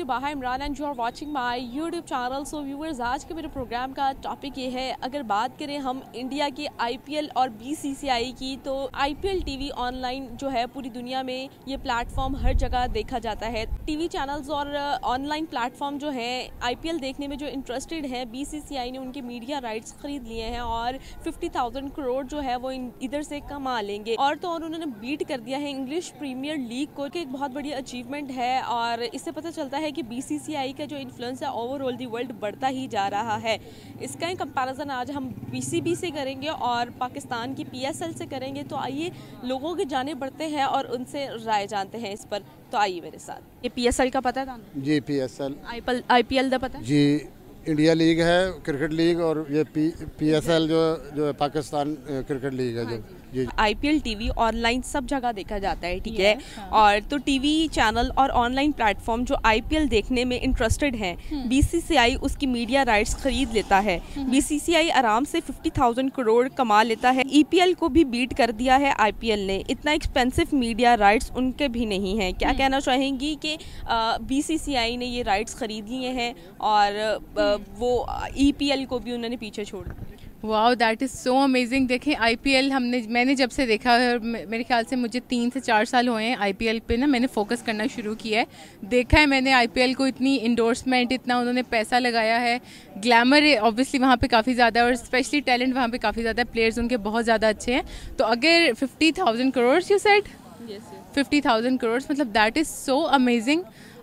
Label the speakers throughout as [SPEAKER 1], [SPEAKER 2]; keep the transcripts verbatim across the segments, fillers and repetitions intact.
[SPEAKER 1] बाहा Imran and you are watching my YouTube channel. So viewers, आज के मेरे प्रोग्राम का टॉपिक ये है, अगर बात करें हम इंडिया की आईपीएल और बीसीसीआई की, तो आईपीएल टीवी ऑनलाइन जो है पूरी दुनिया में ये प्लेटफॉर्म हर जगह देखा जाता है। टीवी चैनल्स और ऑनलाइन प्लेटफॉर्म जो है आईपीएल देखने में जो इंटरेस्टेड है, बीसीसीआई ने उनके मीडिया राइट्स खरीद लिए हैं और फिफ्टी थाउजेंड करोड़ जो है वो इधर से कमा लेंगे। और तो और उन्होंने बीट कर दिया है इंग्लिश प्रीमियर लीग को, कि एक बहुत बड़ी अचीवमेंट है। और इससे पता चलता है कि बीसीसीआई का जो इन्फ्लुएंस है ओवरऑल दी वर्ल्ड बढ़ता ही जा रहा है। इसका ही कंपैरिजन आज हम बीसीबी से करेंगे और पाकिस्तान की पीएसएल से करेंगे। तो आइए लोगों के जाने बढ़ते हैं और उनसे राय जानते हैं इस पर। तो आइए मेरे साथ। ये पीएसएल का पता है
[SPEAKER 2] जी? पीएसएल
[SPEAKER 1] आईपीएल आईपीएल का पता है
[SPEAKER 2] जी? इंडिया लीग है क्रिकेट लीग, और ये पी पीएसएल जो जो है पाकिस्तान क्रिकेट लीग है जो जी।
[SPEAKER 1] आईपीएल टीवी ऑनलाइन सब जगह देखा जाता है, ठीक है। और तो टीवी चैनल और ऑनलाइन प्लेटफॉर्म जो आईपीएल देखने में इंटरेस्टेड हैं, बीसीसीआई उसकी मीडिया राइट्स खरीद लेता है। बीसीसीआई आराम से फिफ्टी थाउजेंड करोड़ कमा लेता है। ईपीएल को भी बीट कर दिया है आईपीएल ने। इतना एक्सपेंसिव मीडिया राइट्स उनके भी नहीं है। क्या कहना चाहेंगी कि बीसीसीआई ने ये राइट्स खरीद लिए हैं और आ, वो ईपीएल को भी उन्होंने पीछे छोड़ दिया?
[SPEAKER 3] Wow, that is so amazing. देखें आईपीएल हमने मैंने जब से देखा है, मेरे ख्याल से मुझे तीन से चार साल हुए हैं आईपीएल पे ना मैंने फोकस करना शुरू किया है। देखा है मैंने आईपीएल को, इतनी इंडोर्समेंट, इतना उन्होंने पैसा लगाया है। ग्लैमर ऑब्वियसली वहाँ पे काफ़ी ज़्यादा है और स्पेशली टैलेंट वहाँ पे काफ़ी ज़्यादा है। प्लेयर्स उनके बहुत ज़्यादा अच्छे हैं। तो अगर fifty thousand crore you said fifty thousand crore मतलब दैट इज़ सो अमेजिंग।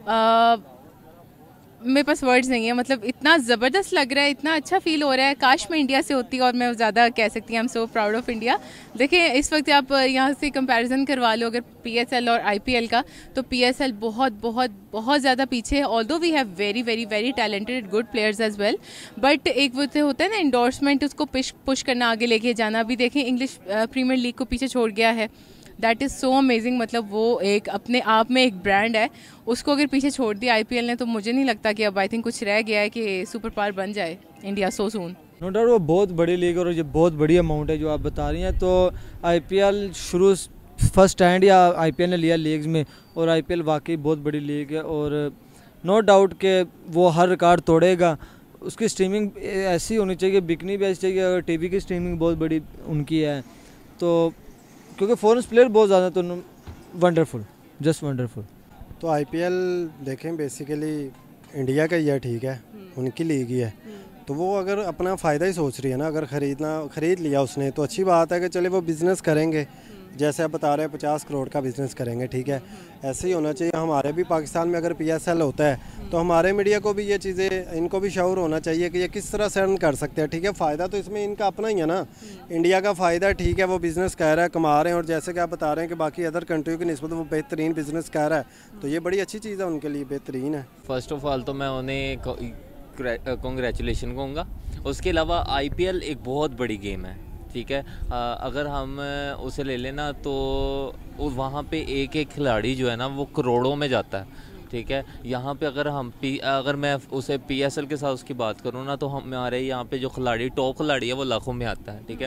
[SPEAKER 3] मेरे पास वर्ड्स नहीं है, मतलब इतना ज़बरदस्त लग रहा है, इतना अच्छा फील हो रहा है। काश मैं इंडिया से होती और मैं ज़्यादा कह सकती हूँ I am so proud of India. देखिए इस वक्त आप यहाँ से कंपैरिजन करवा लो अगर पीएसएल और आईपीएल का, तो पीएसएल बहुत बहुत बहुत ज़्यादा पीछे है। Although we have very very very talented good players as well, but एक वो तो होता है ना एंडोर्समेंट, उसको पुश पुश करना, आगे लेके जाना। अभी देखें इंग्लिश प्रीमियर लीग को पीछे छोड़ गया है। That is so amazing. मतलब वो एक अपने आप में एक ब्रांड है, उसको अगर पीछे छोड़ दिया आईपीएल ने, तो मुझे नहीं लगता कि अब आई थिंक कुछ रह गया है कि सुपर पावर बन जाए India so soon.
[SPEAKER 4] No doubt वो बहुत बड़ी लीग और ये बहुत बड़ी अमाउंट है जो आप बता रही हैं। तो आईपीएल शुरू फर्स्ट स्टैंड या आईपीएल ने लिया लीग्स में, और आईपीएल वाकई बहुत बड़ी लीग है और नो डाउट के वो हर रिकॉर्ड तोड़ेगा। उसकी स्ट्रीमिंग ऐसी होनी चाहिए, बिकनी भी ऐसी चाहिए। अगर टीवी की स्ट्रीमिंग बहुत बड़ी उनकी है तो, क्योंकि फॉरेन प्लेयर बहुत ज़्यादा, तो वंडरफुल, जस्ट वंडरफुल।
[SPEAKER 5] तो आईपीएल देखें बेसिकली इंडिया का ही है, ठीक है, उनकी लीग ही है। तो वो अगर अपना फ़ायदा ही सोच रही है ना, अगर ख़रीदना ख़रीद लिया उसने तो अच्छी बात है कि चले वो बिज़नेस करेंगे। जैसे आप बता रहे हैं पचास करोड़ का बिज़नेस करेंगे, ठीक है, ऐसे ही होना चाहिए। हमारे भी पाकिस्तान में अगर पीएसएल होता है तो हमारे मीडिया को भी ये चीज़ें, इनको भी शऊर होना चाहिए कि ये किस तरह से अर्न कर सकते हैं, ठीक है। फ़ायदा तो इसमें इनका अपना ही है ना, इंडिया का फ़ायदा, ठीक है, वो बिज़नेस कर रहा है, कमा रहे हैं। और जैसे कि आप बता रहे हैं कि बाकी अदर कंट्रियों की निस्बत वो बेहतरीन बिज़नेस कर रहा है, तो ये बड़ी अच्छी चीज़ है उनके लिए, बेहतरीन है।
[SPEAKER 6] फ़र्स्ट ऑफ ऑल तो मैं उन्हें कॉन्ग्रेचुलेशन कहूँगा। उसके अलावा आईपीएल एक बहुत बड़ी गेम है, ठीक है। आ, अगर हम उसे ले लेना तो वहाँ पे एक एक खिलाड़ी जो है ना वो करोड़ों में जाता है, ठीक है। यहाँ पे अगर हम पी अगर मैं उसे पीएसएल के साथ उसकी बात करूँ ना, तो हमारे यहाँ पे जो खिलाड़ी टॉप खिलाड़ी है वो लाखों में आता है, ठीक है।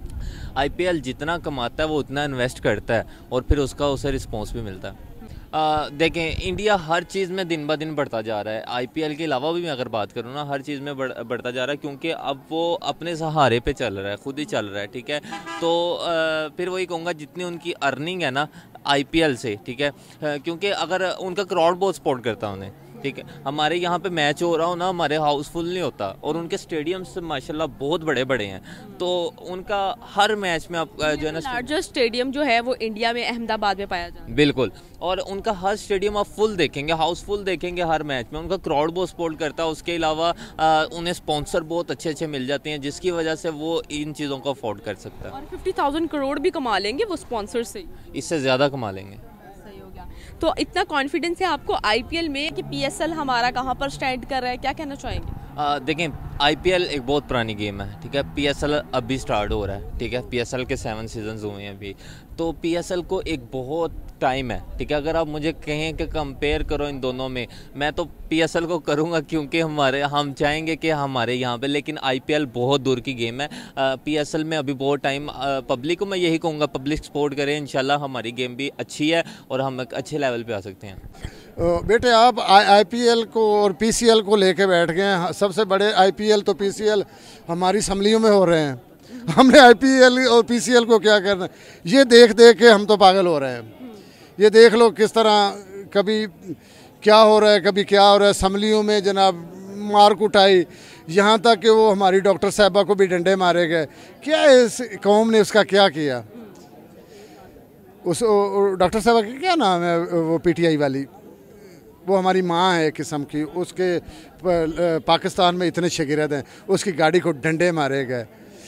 [SPEAKER 6] आईपीएल जितना कमाता है वो उतना इन्वेस्ट करता है और फिर उसका उसे रिस्पॉन्स भी मिलता है। आ, देखें इंडिया हर चीज़ में दिन ब दिन बढ़ता जा रहा है। आईपीएल के अलावा भी मैं अगर बात करूँ ना, हर चीज़ में बढ़, बढ़ता जा रहा है, क्योंकि अब वो अपने सहारे पे चल रहा है, खुद ही चल रहा है, ठीक है। तो आ, फिर वही कहूँगा जितनी उनकी अर्निंग है ना आईपीएल से, ठीक है, क्योंकि अगर उनका क्राउड बहुत सपोर्ट करता है उन्हें, ठीक है। हमारे यहाँ पे मैच हो रहा हो ना, हमारे हाउसफुल नहीं होता, और उनके स्टेडियम्स माशाल्लाह बहुत बड़े बड़े हैं। तो उनका हर मैच में आप जो है ना,
[SPEAKER 1] लार्जेस्ट स्टेडियम जो है वो इंडिया में अहमदाबाद में पाया जाता है,
[SPEAKER 6] बिल्कुल। और उनका हर स्टेडियम आप फुल देखेंगे, हाउसफुल देखेंगे हर मैच में। उनका क्राउड बहुत सपोर्ट करता है। उसके अलावा उन्हें स्पॉन्सर बहुत अच्छे अच्छे मिल जाते हैं, जिसकी वजह से वो इन चीज़ों को अफोर्ड कर सकता है।
[SPEAKER 1] और फिफ्टी थाउजेंड करोड़ भी कमा लेंगे वो स्पॉन्सर से,
[SPEAKER 6] इससे ज़्यादा कमा लेंगे।
[SPEAKER 1] तो इतना कॉन्फिडेंस है आपको आईपीएल में कि पीएसएल हमारा कहाँ पर स्टैंड कर रहा है, क्या कहना चाहेंगे?
[SPEAKER 6] देखें आईपीएल एक बहुत पुरानी गेम है, ठीक है। पीएसएल अभी स्टार्ट हो रहा है, ठीक है। पीएसएल के सेवन सीजन्स हुए हैं अभी, तो पीएसएल को एक बहुत टाइम है, ठीक है। अगर आप मुझे कहें कि कंपेयर करो इन दोनों में, मैं तो पीएसएल को करूंगा, क्योंकि हमारे हम चाहेंगे कि हमारे यहाँ पे, लेकिन आईपीएल बहुत दूर की गेम है। पीएसएल में अभी बहुत टाइम, पब्लिक को मैं यही कहूँगा पब्लिक सपोर्ट करें, इंशाल्लाह हमारी गेम भी अच्छी है और हम एक अच्छे लेवल पे आ सकते हैं।
[SPEAKER 2] बेटे आप आईपीएल को और पीसीएल को लेके बैठ गए हैं। सबसे बड़े आईपीएल तो पीसीएल हमारी असम्बलियों में हो रहे हैं। हमने आईपीएल और पीसीएल को क्या करना है? ये देख देख के हम तो पागल हो रहे हैं। ये देख लो किस तरह कभी क्या हो रहा है, कभी क्या हो रहा है। असम्बलियों में जनाब मार कुटाई, यहाँ तक कि वो हमारी डॉक्टर साहबा को भी डंडे मारे गए। क्या इस कौम ने उसका क्या किया? उस डॉक्टर साहबा का क्या नाम है, वो पीटीआई वाली, वो हमारी माँ है किस्म की। उसके पाकिस्तान में इतने शागिर्द हैं, उसकी गाड़ी को डंडे मारे गए।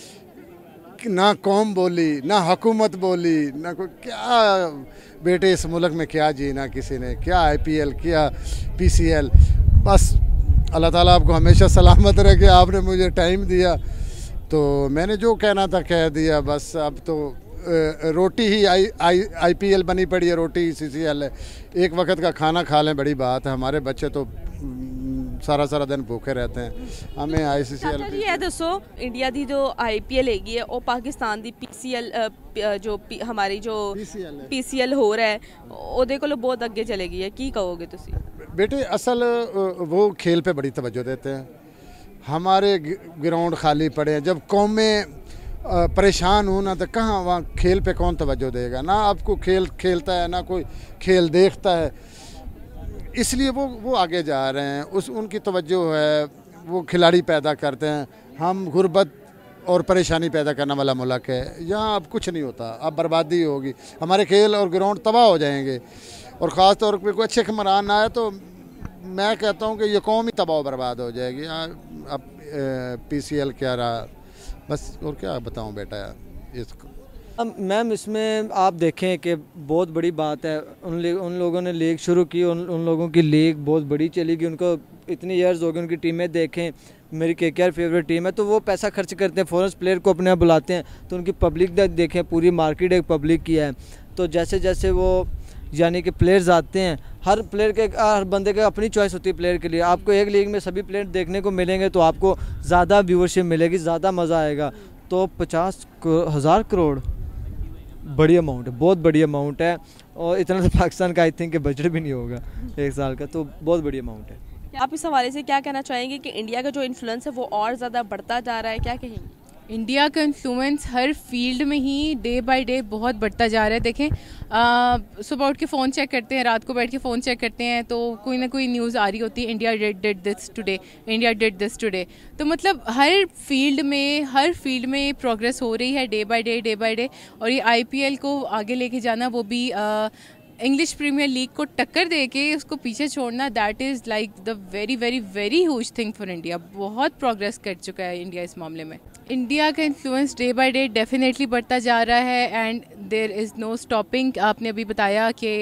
[SPEAKER 2] ना कौम बोली, ना हुकूमत बोली, ना कोई। क्या बेटे इस मुल्क में क्या जीना किसी ने? क्या आईपीएल, क्या पीसीएल। बस अल्लाह ताला आपको हमेशा सलामत रखे। आपने मुझे टाइम दिया तो मैंने जो कहना था कह दिया। बस अब तो रोटी ही आई आई आईपीएल बनी पड़ी है, रोटी ही सीसीएल है। एक वक्त का खाना खा लें बड़ी बात है। हमारे बच्चे तो सारा सारा दिन भूखे रहते हैं। हमें आईसीसीएल
[SPEAKER 1] जी ये दसो इंडिया दी जो आईपीएल हैगी है और पाकिस्तान दी पीसीएल जो पी, हमारी जो पीसीएल हो रहा है ਉਹਦੇ ਕੋਲੋਂ बहुत अगे चलेगी है। की कहोगे तुसी?
[SPEAKER 2] बेटे असल वो खेल पे बड़ी तवज्जो देते हैं। हमारे ग्राउंड खाली पड़े हैं। जब कौमें परेशान हो ना तो कहाँ वहाँ खेल पे कौन तवज्जो देगा? ना आपको खेल खेलता है, ना कोई खेल देखता है। इसलिए वो वो आगे जा रहे हैं। उस उनकी तवज्जो है, वो खिलाड़ी पैदा करते हैं। हम गुर्बत और परेशानी पैदा करने वाला मुल्क है। यहाँ अब कुछ नहीं होता, अब बर्बादी होगी। हमारे खेल और ग्राउंड तबाह हो जाएंगे। और ख़ास तौर पे कोई अच्छे हुक्मरान ना आए तो मैं कहता हूँ कि ये कौम ही तबाह बर्बाद हो जाएगी। अब पीसीएल क्या रहा, बस और क्या बताऊँ बेटा इसको।
[SPEAKER 4] अब मैम इसमें आप देखें कि बहुत बड़ी बात है। उन उन लोगों ने लीग शुरू की, उन उन लोगों की लीग बहुत बड़ी चलेगी। उनको इतनी ईयर्स हो गए, उनकी टीमें देखें। मेरी केकेआर फेवरेट टीम है, तो वो पैसा खर्च करते हैं, फॉरेन प्लेयर को अपने यहाँ बुलाते हैं। तो उनकी पब्लिक देखें, पूरी मार्केट एक पब्लिक की है। तो जैसे जैसे वो यानी कि प्लेयर्स आते हैं, हर प्लेयर के हर बंदे के अपनी चॉइस होती है प्लेयर के लिए। आपको एक लीग में सभी प्लेयर देखने को मिलेंगे तो आपको ज़्यादा व्यूअरशिप मिलेगी, ज़्यादा मज़ा आएगा। तो पचास हज़ार करोड़ बड़ी अमाउंट है, बहुत बड़ी अमाउंट है। और इतना तो पाकिस्तान का आई थिंक बजट भी नहीं होगा एक साल का, तो बहुत बड़ी अमाउंट है।
[SPEAKER 1] आप इस हवाले से क्या कहना चाहेंगे कि इंडिया का जो इन्फ्लुएंस है वो और ज़्यादा बढ़ता जा रहा है? क्या कहेंगे?
[SPEAKER 3] इंडिया का इन्फ्लुएंस हर फील्ड में ही डे बाय डे बहुत बढ़ता जा रहा है। देखें सुबह उठ के फ़ोन चेक करते हैं, रात को बैठ के फ़ोन चेक करते हैं तो कोई ना कोई न्यूज़ आ रही होती है, India did did this today, India did this today. तो मतलब हर फील्ड में हर फील्ड में प्रोग्रेस हो रही है day by day day by day. और ये आईपीएल को आगे लेके जाना, वो भी इंग्लिश प्रीमियर लीग को टक्कर दे के उसको पीछे छोड़ना, that is like the very very very huge thing for India. बहुत प्रोग्रेस कर चुका है इंडिया इस मामले में। इंडिया का influence day by day definitely बढ़ता जा रहा है and there is no stopping. आपने अभी बताया कि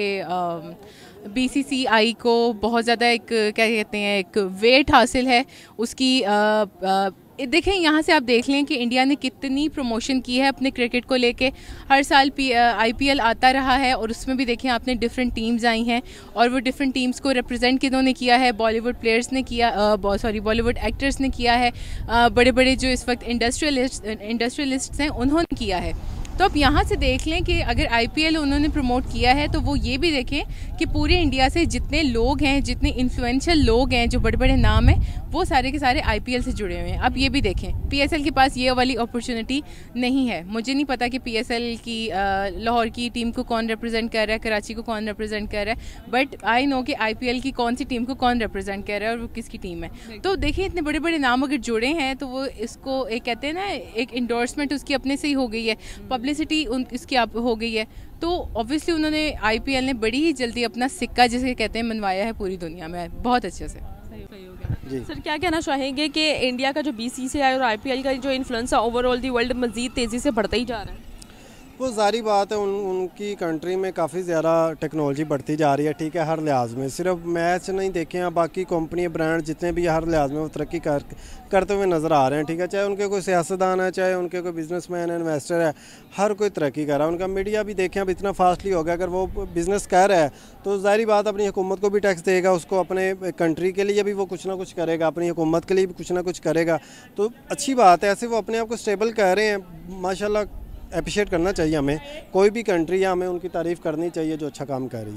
[SPEAKER 3] बीसीसीआई को बहुत ज़्यादा एक क्या कहते हैं एक वेट हासिल है उसकी। आ, आ, देखें यहाँ से आप देख लें कि इंडिया ने कितनी प्रमोशन की है अपने क्रिकेट को लेके। हर साल पी आईपीएल आता रहा है और उसमें भी देखें आपने डिफरेंट टीम्स आई हैं और वो डिफरेंट टीम्स को रिप्रेजेंट किन्होंने किया है? बॉलीवुड प्लेयर्स ने किया, सॉरी बॉलीवुड एक्टर्स ने किया है, आ, बड़े बड़े जो इस वक्त इंडस्ट्रियलिस्ट इंडस्ट्रियलिस्ट्स हैं उन्होंने किया है। तो आप यहाँ से देख लें कि अगर आईपीएल उन्होंने प्रमोट किया है तो वो ये भी देखें कि पूरे इंडिया से जितने लोग हैं, जितने इन्फ्लुएंशियल लोग हैं, जो बड़े बड़े नाम हैं, वो सारे के सारे आईपीएल से जुड़े हुए हैं। अब ये भी देखें पीएसएल के पास ये वाली अपॉर्चुनिटी नहीं है। मुझे नहीं पता कि पीएसएल की लाहौर की टीम को कौन रिप्रेजेंट कर रहा है, कराची को कौन रिप्रेजेंट कर रहा है, बट आई नो कि आईपीएल की कौन सी टीम को कौन रिप्रेजेंट कर रहा है और वो किसकी टीम है। तो देखिए इतने बड़े बड़े नाम अगर जुड़े हैं तो वो इसको एक कहते हैं ना एक इंडोर्समेंट उसकी अपने से ही हो गई है, पब्लिसिटी उन इसकी आप हो गई है। तो ऑब्वियसली उन्होंने आईपीएल ने बड़ी ही जल्दी अपना सिक्का जिसे कहते हैं मनवाया है पूरी दुनिया में बहुत अच्छे से।
[SPEAKER 1] सर क्या कहना चाहेंगे कि इंडिया का जो बीसीसीआई और आईपीएल का जो इन्फ्लुएंस है ओवरऑल दी वर्ल्ड मजीद तेज़ी से बढ़ता ही जा रहा है?
[SPEAKER 5] वो जारी बात है, उन उनकी कंट्री में काफ़ी ज़्यादा टेक्नोलॉजी बढ़ती जा रही है। ठीक है, हर लिहाज में, सिर्फ मैच नहीं देखे हैं, बाकी कंपनी ब्रांड जितने भी हर लिहाज में वो तरक्की कर करते हुए नज़र आ रहे हैं। ठीक है, चाहे उनके कोई सियासतदान है, चाहे उनके कोई बिजनेसमैन है, इन्वेस्टर है, हर कोई तरक्की कर रहा है। उनका मीडिया भी देखें अब इतना फास्टली हो गया, अगर वो बिज़नेस कर रहा है तो जाहिर बात अपनी हुकूमत को भी टैक्स देगा, उसको अपने कंट्री के लिए भी वो कुछ ना कुछ करेगा, अपनी हुकूमत के लिए भी कुछ ना कुछ करेगा। तो अच्छी बात है, ऐसे वो अपने आप को स्टेबल कर रहे हैं। माशाल्लाह अप्रिशिएट करना चाहिए हमें, कोई भी कंट्री है हमें उनकी तारीफ़ करनी चाहिए जो अच्छा काम कर रही है।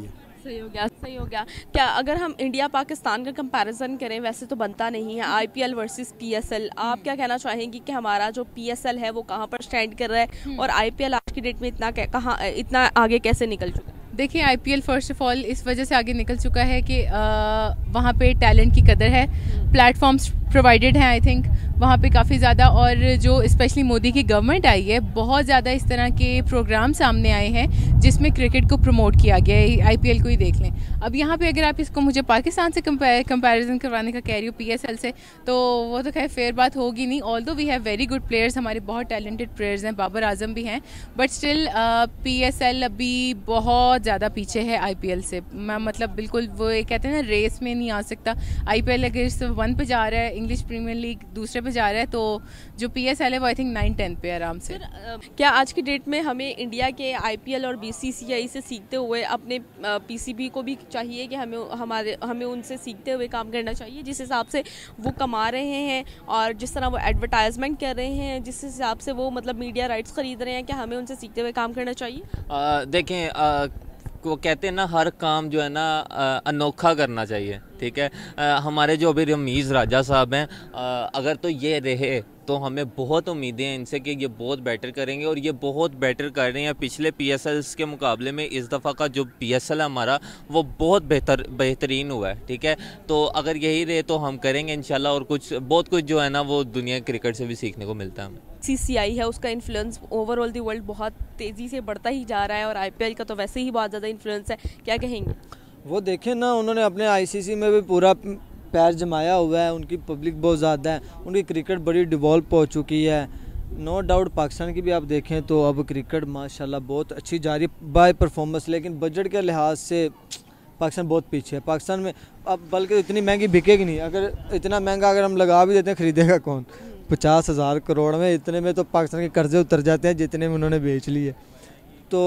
[SPEAKER 1] सही हो गया, सही हो गया। क्या अगर हम इंडिया पाकिस्तान का कंपैरिजन करें, वैसे तो बनता नहीं है, आईपीएल वर्सेस पीएसएल, आप क्या कहना चाहेंगी कि हमारा जो पीएसएल है वो कहाँ पर स्टैंड कर रहा है और आईपीएल आज की डेट में इतना कहाँ इतना आगे कैसे निकल चुका है?
[SPEAKER 3] देखिए आईपीएल फर्स्ट ऑफ ऑल इस वजह से आगे निकल चुका है कि वहाँ पे टैलेंट की कदर है, प्लेटफॉर्म्स प्रोवाइडेड हैं, आई थिंक वहाँ पे काफ़ी ज़्यादा, और जो स्पेशली मोदी की गवर्नमेंट आई है बहुत ज़्यादा इस तरह के प्रोग्राम सामने आए हैं जिसमें क्रिकेट को प्रमोट किया गया है। आईपीएल को ही देख लें। अब यहाँ पे अगर आप इसको मुझे पाकिस्तान से कंपैरिजन करवाने का कह रही हो पीएसएल से, तो वो तो खैर फेयर बात होगी नहीं। Although we have very good players, हमारे बहुत टैलेंटेड प्लेयर्स हैं, बाबर आजम भी हैं, बट स्टिल पीएसएल अभी बहुत ज़्यादा पीछे है आईपीएल से। मैं मतलब बिल्कुल वो एक कहते हैं ना रेस में नहीं आ सकता। आईपीएल अगर इस वन पे जा रहा है, इंग्लिश प्रीमियर लीग दूसरे पे जा रहा है, तो जो पीएसएल है वो आई थिंक नाइन टेन पे आराम से।
[SPEAKER 1] क्या आज की डेट में हमें इंडिया के आईपीएल और बीसीसीआई से सीखते हुए अपने पीसीबी को भी चाहिए कि हमें हमारे हमें उनसे सीखते हुए काम करना चाहिए, जिस हिसाब से वो कमा रहे हैं और जिस तरह वो एडवर्टाइजमेंट कर रहे हैं, जिस हिसाब से वो मतलब मीडिया राइट्स खरीद रहे हैं, क्या हमें उनसे सीखते हुए काम करना चाहिए?
[SPEAKER 6] आ, देखें आ, वो कहते हैं ना हर काम जो है ना अनोखा करना चाहिए, ठीक है। आ, हमारे जो अभी रमीज़ राजा साहब हैं, अगर तो ये रहे तो हमें बहुत उम्मीदें हैं इनसे कि ये बहुत बेटर करेंगे, और ये बहुत बेटर कर रहे हैं। पिछले पीएसएल्स के मुकाबले में इस दफ़ा का जो पीएसएल है हमारा वो बहुत बेहतर बेहतरीन हुआ है, ठीक है। तो अगर यही रहे तो हम करेंगे इंशाल्लाह, और कुछ बहुत कुछ जो है ना वो दुनिया क्रिकेट से भी सीखने को मिलता है हमें।
[SPEAKER 1] सीसीआई है उसका इन्फ्लुएंस ओवरऑल द वर्ल्ड बहुत तेज़ी से बढ़ता ही जा रहा है, और आईपीएल का तो वैसे ही बहुत ज़्यादा इन्फ्लुएंस है, क्या कहेंगे?
[SPEAKER 4] वो देखें ना, उन्होंने अपने आईसीसी में भी पूरा पैर जमाया हुआ है, उनकी पब्लिक बहुत ज़्यादा है, उनकी क्रिकेट बड़ी डिवॉल्व हो चुकी है। नो डाउट पाकिस्तान की भी आप देखें तो अब क्रिकेट माशाल्लाह बहुत अच्छी जा रही है बाय परफॉर्मेंस, लेकिन बजट के लिहाज से पाकिस्तान बहुत पीछे है। पाकिस्तान में अब बल्कि इतनी महंगी बिकेगी नहीं, अगर इतना महंगा अगर हम लगा भी देते हैं खरीदेगा कौन? पचास हज़ार करोड़ में, इतने में तो पाकिस्तान के कर्जे उतर जाते हैं जितने में उन्होंने बेच लिए। तो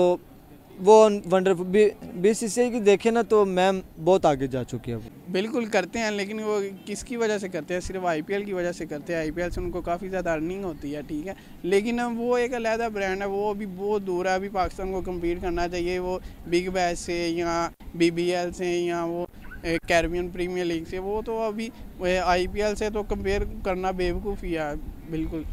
[SPEAKER 4] वो वंडरफुल बीसीसीआई की देखें ना तो मैम बहुत आगे जा चुकी है।
[SPEAKER 7] बिल्कुल करते हैं, लेकिन वो किसकी वजह से करते हैं? सिर्फ आईपीएल की वजह से करते हैं। आईपीएल से उनको काफ़ी ज़्यादा अर्निंग होती है, ठीक है, लेकिन वो एक अलहदा ब्रांड है, वो अभी बहुत दूर है। अभी पाकिस्तान को कम्पीट करना चाहिए वो बिग बैश से या बीबीएल से या वो कैरिबियन प्रीमियर लीग से। वो तो अभी आईपीएल से तो कंपेयर करना बेवकूफ़ी है बिल्कुल।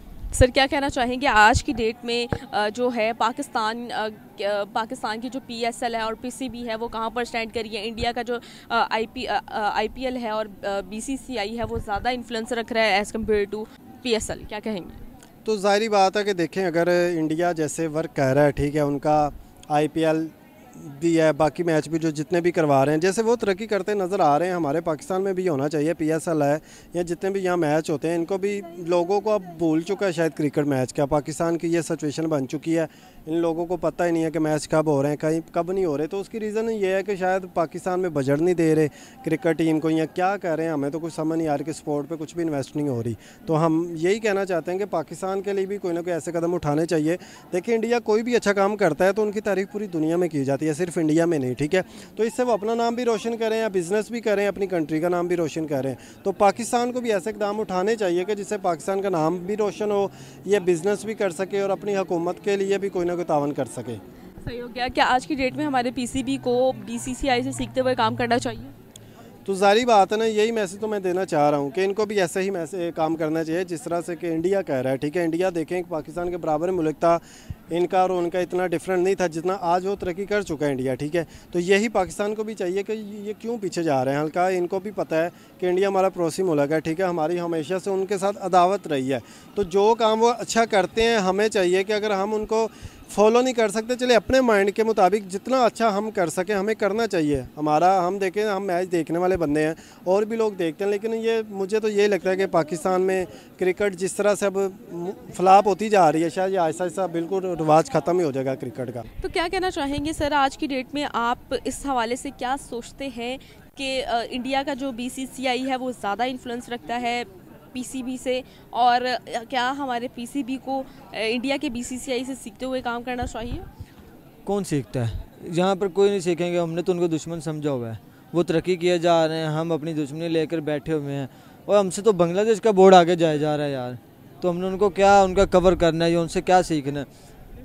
[SPEAKER 1] सर क्या कहना चाहेंगे आज की डेट में जो है पाकिस्तान पाकिस्तान की जो पीएसएल है और पीसीबी है वो कहाँ पर स्टैंड करी है? इंडिया का जो आईपी आईपीएल है और बीसीसीआई है वो ज़्यादा इन्फ्लुएंस रख रहा है एज़ कम्पेयर टू पीएसएल, क्या कहेंगे?
[SPEAKER 5] तो ज़ाहिर बात है कि देखें, अगर इंडिया जैसे वर्क कर रहा है, ठीक है, उनका आईपीएल भी है, बाकी मैच भी जो जितने भी करवा रहे हैं, जैसे वो तरक्की करते नज़र आ रहे हैं, हमारे पाकिस्तान में भी होना चाहिए। पीएसएल है या जितने भी यहाँ मैच होते हैं, इनको भी लोगों को अब भूल चुका है शायद क्रिकेट मैच का। पाकिस्तान की ये सिचुएशन बन चुकी है, इन लोगों को पता ही नहीं है कि मैच कब हो रहे हैं, कहीं कब नहीं हो रहे। तो उसकी रीज़न ये है कि शायद पाकिस्तान में बजट नहीं दे रहे क्रिकेट टीम को, या क्या कर रहे हैं, हमें तो कुछ समझ नहीं आ रही कि स्पोर्ट पे कुछ भी इन्वेस्ट नहीं हो रही। तो हम यही कहना चाहते हैं कि पाकिस्तान के लिए भी कोई ना कोई ऐसे कदम उठाने चाहिए। देखिए इंडिया कोई भी अच्छा काम करता है तो उनकी तारीफ पूरी दुनिया में की जाती है, सिर्फ इंडिया में नहीं, ठीक है। तो इससे वो अपना नाम भी रोशन करें या बिज़नेस भी करें, अपनी कंट्री का नाम भी रोशन करें। तो पाकिस्तान को भी ऐसे इक़दाम उठाने चाहिए कि जिससे पाकिस्तान का नाम भी रोशन हो, ये बिज़नेस भी कर सके और अपनी हुकूमत के लिए भी कोई ना कोई तावन कर सके।
[SPEAKER 1] सही हो गया। क्या आज की डेट में हमारे पीसीबी को बीसीसीआई से सीखते हुए काम करना चाहिए?
[SPEAKER 5] तो जारी बात है ना, यही मैसेज तो मैं देना चाह रहा हूँ कि इनको भी ऐसे ही मैसेज काम करना चाहिए जिस तरह से कि इंडिया कह रहा है, ठीक है। इंडिया देखें पाकिस्तान के बराबर मुल्क था, इनका और उनका इतना डिफरेंट नहीं था जितना आज वो तरक्की कर चुका है इंडिया, ठीक है। तो यही पाकिस्तान को भी चाहिए कि ये क्यों पीछे जा रहे हैं। हल्का इनको भी पता है कि इंडिया हमारा पड़ोसी मुल्क है, ठीक है, हमारी हमेशा से उनके साथ अदावत रही है। तो जो काम वो अच्छा करते हैं हमें चाहिए कि अगर हम उनको फॉलो नहीं कर सकते, चले अपने माइंड के मुताबिक जितना अच्छा हम कर सकें हमें करना चाहिए। हमारा हम देखें, हम मैच देखने वाले बंदे हैं, और भी लोग देखते हैं, लेकिन ये मुझे तो ये लगता है कि पाकिस्तान में क्रिकेट जिस तरह से अब फ्लॉप होती जा रही है, शायद ये ऐसा ऐसा बिल्कुल रिवाज ख़त्म ही हो जाएगा क्रिकेट का।
[SPEAKER 1] तो क्या कहना चाहेंगे सर, आज की डेट में आप इस हवाले से क्या सोचते हैं कि इंडिया का जो बीसीसीआई है वो ज़्यादा इन्फ्लुएंस रखता है पीसीबी से, और क्या हमारे पीसीबी को इंडिया के बीसीसीआई से सीखते हुए काम करना चाहिए?
[SPEAKER 4] कौन सीखता है? यहाँ पर कोई नहीं सीखेंगे, हमने तो उनको दुश्मन समझा हुआ है। वो तरक्की किए जा रहे हैं, हम अपनी दुश्मनी लेकर बैठे हुए हैं, और हमसे तो बांग्लादेश का बोर्ड आगे जाया जा रहा है यार। तो हमने उनको क्या उनका कवर करना है या उनसे क्या सीखना है?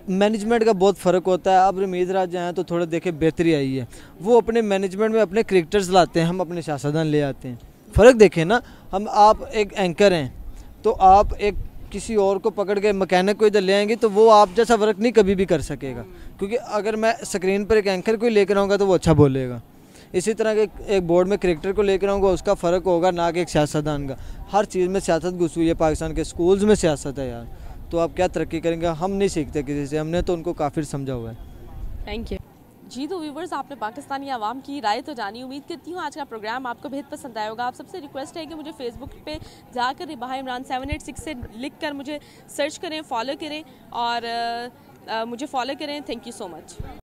[SPEAKER 4] मैनेजमेंट का बहुत फ़र्क होता है। अब रमीज़ राज आए तो थोड़ा देखे बेहतरी आई है, वो अपने मैनेजमेंट में अपने क्रिकेटर्स लाते हैं, हम अपने सियासतदान ले आते हैं। फ़र्क देखें ना, हम आप एक एंकर हैं तो आप एक किसी और को पकड़ के मैकेनिक को इधर ले आएंगे तो वो आप जैसा वर्क नहीं कभी भी कर सकेगा, क्योंकि अगर मैं स्क्रीन पर एक एंकर को लेकर आऊँगा तो वो अच्छा बोलेगा। इसी तरह के एक बोर्ड में क्रिकेटर को लेकर आऊँगा, उसका फ़र्क होगा ना कि एक सियासतदान का। हर चीज़ में सियासत घुस हुई है, पाकिस्तान के स्कूल्स में सियासत है यार, तो आप क्या तरक्की करेंगे। हम नहीं सीखते किसी से, हमने तो उनको काफ़ी समझा हुआ है।
[SPEAKER 1] थैंक यू जी। तो व्यूवर्स, आपने पाकिस्तानी आवाम की राय तो जानी। उम्मीद करती हूँ आज का प्रोग्राम आपको बेहद पसंद आया होगा। आप सबसे रिक्वेस्ट है कि मुझे फेसबुक पे जाकर Rebaha Imran seven eight six से लिख कर मुझे सर्च करें, फॉलो करें और आ, मुझे फॉलो करें। Thank you so much.